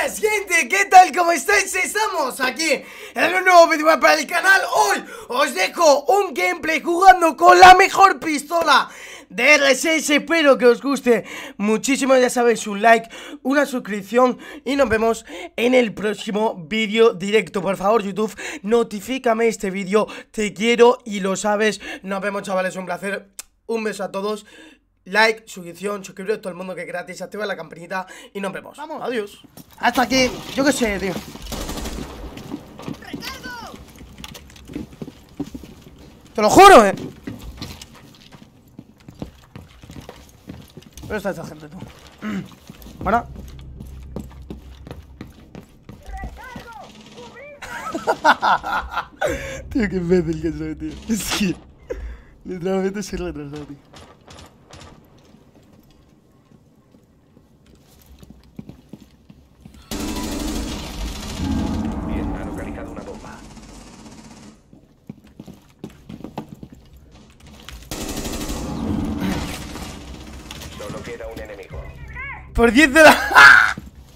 buenas, gente, ¿qué tal? ¿Cómo estáis? Estamos aquí en un nuevo vídeo para el canal. Hoy os dejo un gameplay jugando con la mejor pistola de R6. Espero que os guste muchísimo. Ya sabéis, un like, una suscripción y nos vemos en el próximo vídeo directo. Por favor, YouTube, notifícame este vídeo. Te quiero y lo sabes. Nos vemos, chavales, un placer. Un beso a todos. Like, suscripción, suscribiros a todo el mundo que es gratis, activa la campanita y nos vemos. Vamos, adiós. Hasta aquí, yo qué sé, tío. Te lo juro, ¿Dónde está esta gente, tú? Bueno. Tío, qué imbécil que soy, tío. Es que literalmente soy retrasado, tío. Queda un enemigo. Por 10 de la...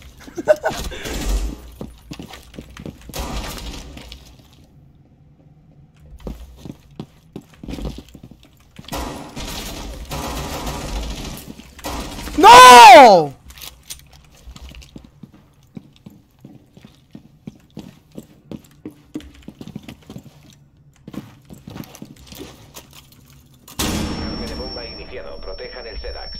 ¡No! Carga de bomba iniciado. Protejan el SEDAX.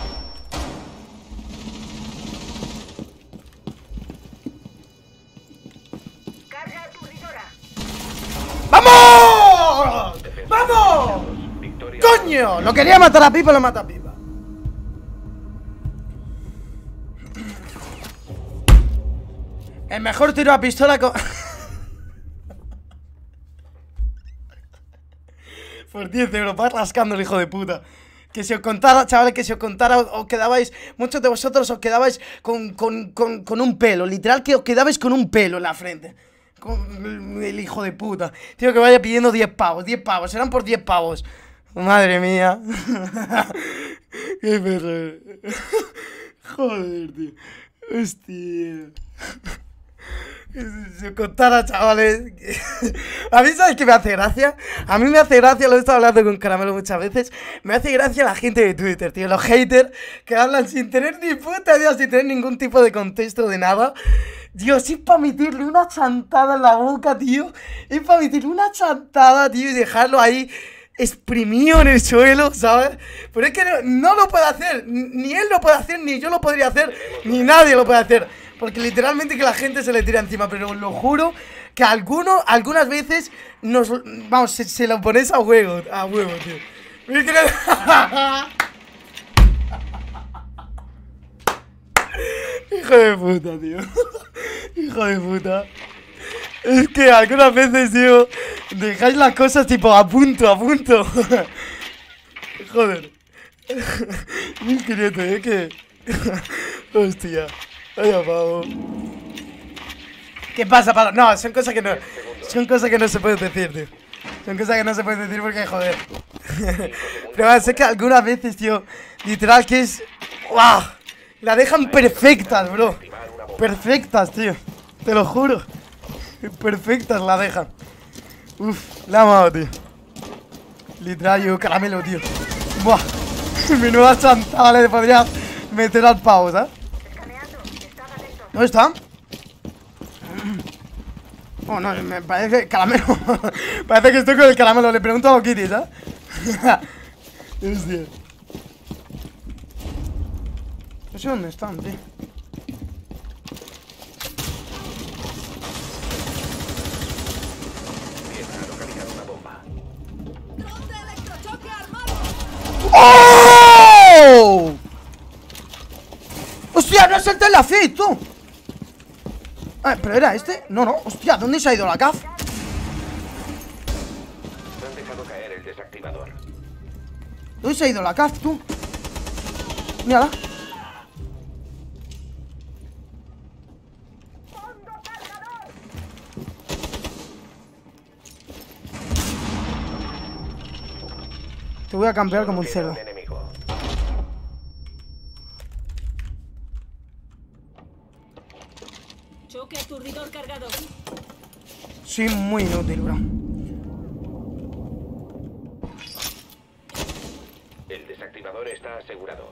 ¡Vamos! ¡Vamos! Victoria. ¡Coño! Lo quería matar a Pipa, lo mata a Pipa. El mejor tiro a pistola con... Por 10 euros, vas rascando el hijo de puta. Que si os contara, chavales, que si os contara, os quedabais, muchos de vosotros os quedabais con un pelo. Literal que os quedabais con un pelo en la frente. Con el hijo de puta. Tío, que vaya pidiendo 10 pavos, 10 pavos, serán por 10 pavos. Madre mía. Qué perro. Joder, tío. Hostia. Si os contara, chavales. A mí, ¿sabes qué me hace gracia? A mí me hace gracia, lo he estado hablando con Caramelo muchas veces. Me hace gracia la gente de Twitter, tío. Los haters que hablan sin tener ni puta idea, sin tener ningún tipo de contexto de nada. Dios, es para meterle una chantada en la boca, tío. Es para meterle una chantada, tío, y dejarlo ahí exprimido en el suelo, ¿sabes? Pero es que no lo puede hacer. Ni él lo puede hacer, ni yo lo podría hacer, ni nadie lo puede hacer. Porque literalmente que la gente se le tira encima. Pero os lo juro que algunas veces vamos, se lo ponéis a huevo, tío. Hijo de puta, tío. Hijo de puta. Es que algunas veces, tío, dejáis las cosas tipo a punto. Joder. 1500, que... Hostia. Vaya pavo. ¿Qué pasa, pavo? No, son cosas que no se pueden decir, tío. Son cosas que no se pueden decir porque, joder. Pero sé que algunas veces, tío, literal que es... ¡Wow! La dejan perfectas, bro. Perfectas, tío. Te lo juro. Perfectas la dejan. Uf, la he amado, tío. Literal, yo Caramelo, tío. Buah. Mi nueva chantada le podría meter al pavo, ¿sabes? ¿Dónde está? Oh, no, me parece Caramelo. Parece que estoy con el Caramelo. Le pregunto a Kitty, ¿sabes? Hostia. No sé dónde están, tío. ¡Oh! ¡Hostia! ¡No salté en la feed, tú! Ah, ¿pero era este? No, no. Hostia, ¿dónde se ha ido la CAF? Han dejado caer el desactivador. ¿Dónde se ha ido la CAF, tú? Mírala. Te voy a campear como un cerdo. Choque aturdidor cargado. Soy muy inútil, bro. El desactivador está asegurado.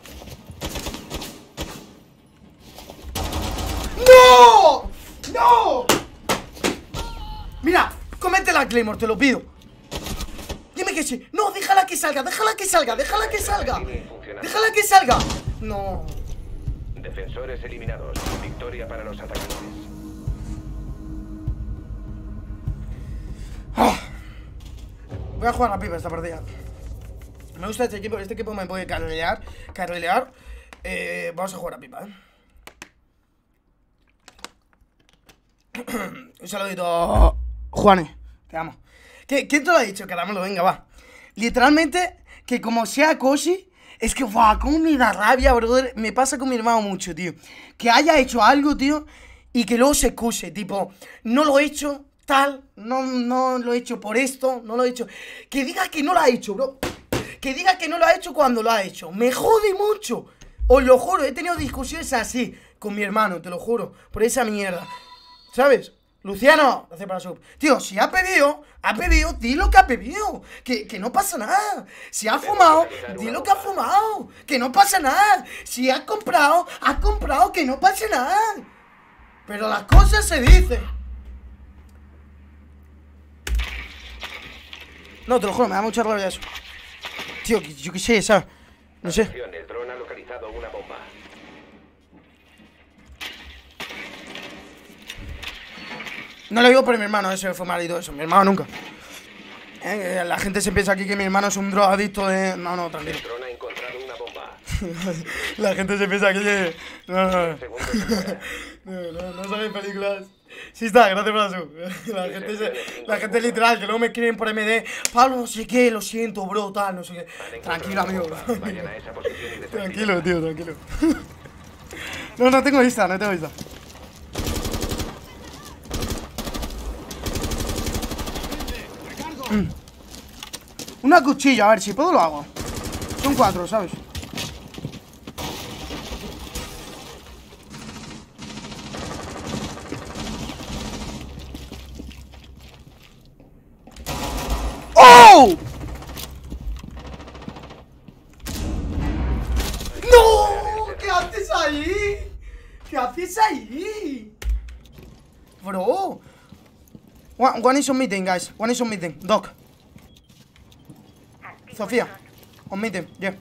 ¡No! ¡No! Mira, cómete la Claymore, te lo pido. Dime que sí. No, déjala que salga, déjala que salga, déjala que salga. Déjala que salga. No. Defensores eliminados. Victoria para los atacantes. Voy a jugar a pipa esta partida. Me gusta este equipo me puede carrilear. Vamos a jugar a pipa, Un saludito, Juane, te amo. ¿Quién te lo ha dicho? Caramelo, venga, va. Literalmente, que como sea Koshi, es que, guau, cómo me da rabia, brother. Me pasa con mi hermano mucho, tío. Que haya hecho algo, tío, y que luego se excuse, tipo, no lo he hecho, tal, no lo he hecho por esto, no lo he hecho. Que diga que no lo ha hecho, bro. Que diga que no lo ha hecho cuando lo ha hecho. Me jode mucho. Os lo juro, he tenido discusiones así con mi hermano, te lo juro, por esa mierda. ¿Sabes? Luciano, gracias por la sub. Tío, si ha pedido, di lo que ha pedido. Que no pasa nada. Si ha fumado, di lo que ha fumado. Que no pasa nada. Si ha comprado, que no pasa nada. Pero las cosas se dicen. No, te lo juro, me da mucha rabia eso. Tío, yo qué sé, ¿sabes? No sé. El dron ha localizado una bomba. No lo digo por mi hermano, ese fue marido, eso. Mi hermano nunca. La gente se piensa aquí que mi hermano es un drogadicto de... No, tranquilo. El dron ha encontrado una bomba. La gente se piensa aquí que... No salen películas. Sí está, gracias por la sub. La gente literal, que luego me escriben por MD. Pablo, no sé qué, lo siento, bro, tal, no sé qué. Tranquilo, amigo. Tranquilo, tío, tranquilo. No tengo vista, no tengo vista. Una cuchilla, a ver, si puedo lo hago. Son 4, ¿sabes? ¡Oh! ¡No! ¿Qué haces ahí? ¿Qué haces ahí? Bro. One is on meeting, guys. One is on meeting. Doc. Sofía. On meeting, yeah.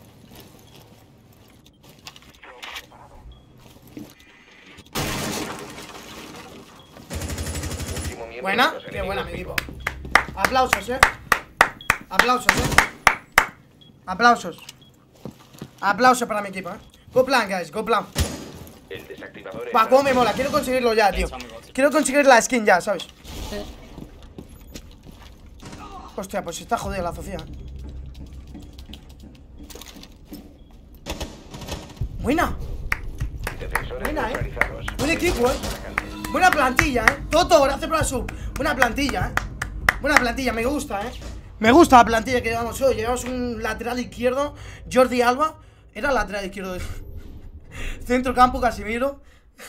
Buena. Qué buena, mi equipo. Aplausos, Aplausos, Aplausos. Aplausos para mi equipo, Go plan, guys, go plan. El desactivador. Va, cómo me mola. Quiero conseguirlo ya, tío. Quiero conseguir la skin ya, ¿sabes? Hostia, pues está jodida la Sofía. Buena. Buena, Buen equipo, Buena plantilla, Toto, gracias por la sub. Buena plantilla, Buena plantilla, me gusta, Me gusta la plantilla que llevamos hoy. Llevamos un lateral izquierdo, Jordi Alba. Era lateral izquierdo de... Centro campo, Casimiro.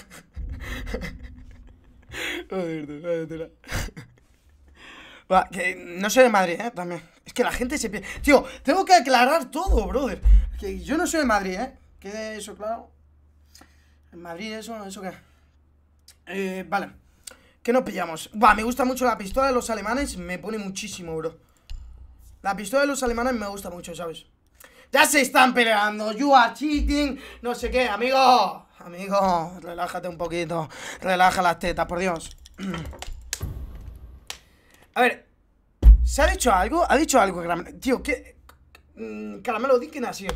Va, que no soy de Madrid, también. Es que la gente se piensa... Tío, tengo que aclarar todo, brother. Que yo no soy de Madrid, Quede eso claro. En Madrid, eso qué. Vale. ¿Qué nos pillamos? Va, me gusta mucho la pistola de los alemanes. Me pone muchísimo, bro. La pistola de los alemanes me gusta mucho, ¿sabes? Ya se están peleando. You are cheating. No sé qué, amigo. Amigo, relájate un poquito. Relaja las tetas, por Dios. A ver, ¿se ha dicho algo? Ha dicho algo, Caramelo. Tío, ¿qué? Caramelo, di quién ha sido.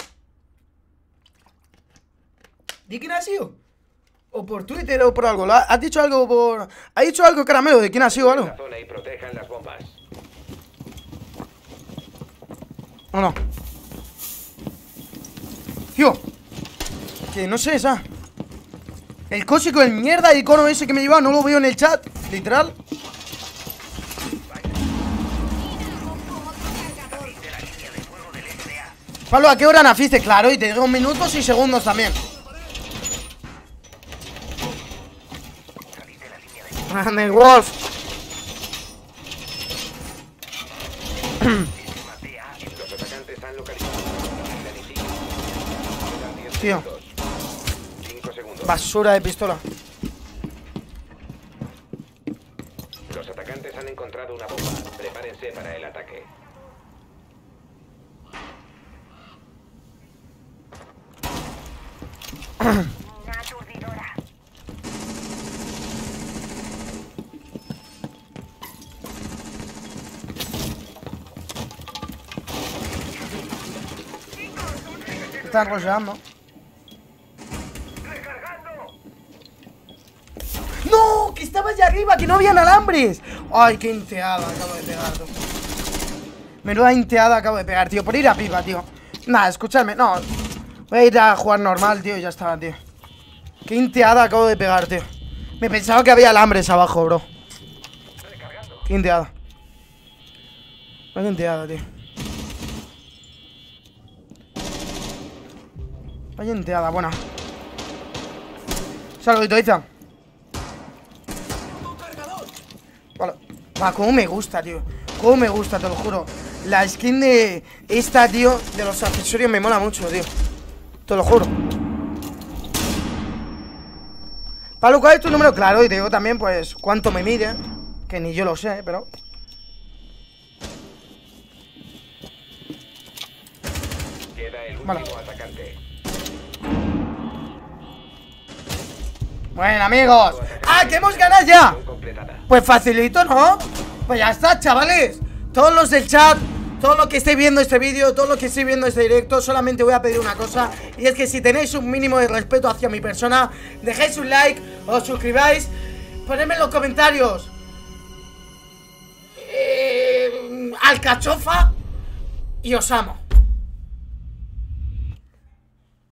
¿Di quién ha sido? O por Twitter o por algo. ¿Has dicho algo por...? ¿Ha dicho algo, Caramelo, de quién ha sido algo? ¿O no? Tío, que no sé, esa. El cósico, el mierda, el icono ese que me lleva, no lo veo en el chat, literal. Pablo, ¿a qué hora naciste? Claro, y te digo minutos y segundos también. Grande Wolf. Los atacantes han localizado. Tío. 5 segundos. Basura de pistola. Los atacantes han encontrado una bomba. Prepárense para el ataque. Están rusheando. ¡No! ¡Que estaba allá arriba! ¡Que no habían alambres! ¡Ay, qué inteada acabo de pegar, tú! Menuda inteada acabo de pegar, tío. Por ir a pipa, tío. Nada, escuchadme, no. Voy a ir a jugar normal, tío, y ya está, tío. Qué inteada acabo de pegar, tío. Me pensaba que había alambres abajo, bro. Qué inteada. Qué inteada, tío. Vaya enteada, buena. Saludito, Iza. Vale. Va, cómo me gusta, tío. Cómo me gusta, te lo juro. La skin de esta, tío, de los accesorios me mola mucho, tío. Te lo juro. Pablo, ¿cuál es tu número? Claro, y te digo también, pues, cuánto me mide. Que ni yo lo sé, pero... Queda el Vale. último atacante. Bueno, amigos. ¡Ah, que hemos ganado ya! Misión completada. Pues facilito, ¿no? Pues ya está, chavales. Todos los del chat, todos los que estéis viendo este vídeo, todos los que estéis viendo este directo, solamente voy a pedir una cosa. Y es que si tenéis un mínimo de respeto hacia mi persona, dejéis un like, os suscribáis, ponedme en los comentarios alcachofa y os amo.